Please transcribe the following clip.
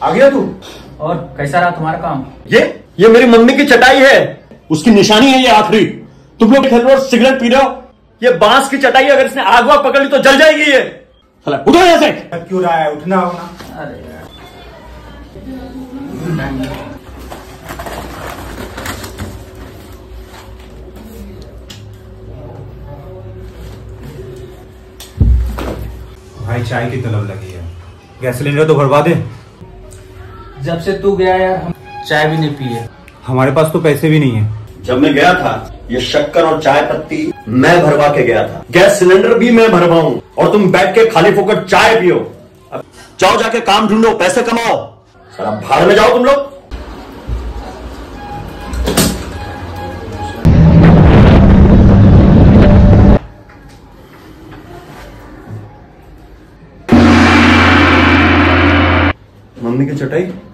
आ गया तू? और कैसा रहा तुम्हारा काम? ये मेरी मम्मी की चटाई है, उसकी निशानी है ये आखिरी। तुम लोग खेल रहे हो, सिगरेट पी रहे हो। ये बांस की चटाई, अगर इसने आग वाग पकड़ ली तो जल जाएगी ये। साला उठो यहाँ से। क्यों रहा है? उठना होना। अरे यार भाई चाय की तलब लगी है, गैस सिलेंडर तो भरवा दे। जब से तू गया यार हम चाय भी नहीं पिए। हमारे पास तो पैसे भी नहीं है। जब मैं गया था ये शक्कर और चाय पत्ती मैं भरवा के गया था, गैस सिलेंडर भी मैं भरवाऊं, और तुम बैठ के खाली फोकट चाय पियो। अब जाओ जाके काम ढूंढो, पैसे कमाओ। साला भाड़ में जाओ तुम लोग। मम्मी की चटाई